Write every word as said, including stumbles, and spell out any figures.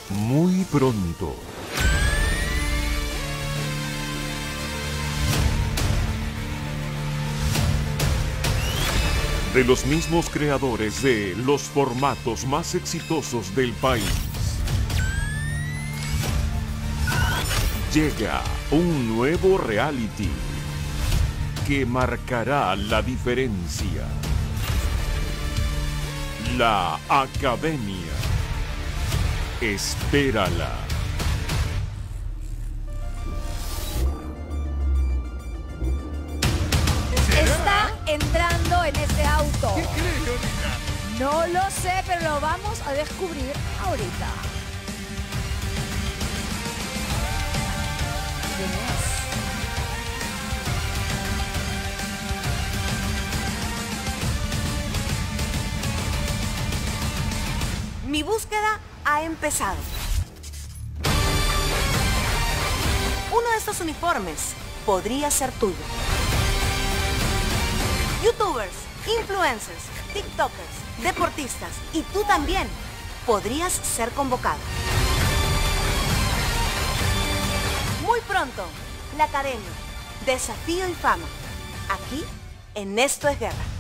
Muy pronto. De los mismos creadores de los formatos más exitosos del país, llega un nuevo reality que marcará la diferencia. La Academia. Espérala. Está entrando en ese auto. ¿Qué crees, Leonina? No lo sé, pero lo vamos a descubrir ahorita. ¿Quién es? Mi búsqueda ha empezado. Uno de estos uniformes podría ser tuyo. Youtubers, influencers, tiktokers, deportistas y tú también podrías ser convocado. Muy pronto, la Academia, Desafío y Fama, aquí en Esto es Guerra.